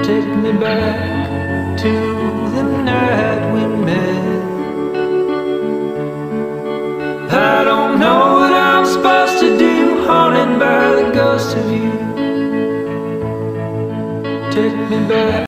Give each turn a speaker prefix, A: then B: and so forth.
A: Take me back to the night we met. I don't know what I'm supposed to do, haunted by the ghost of you. Take me back.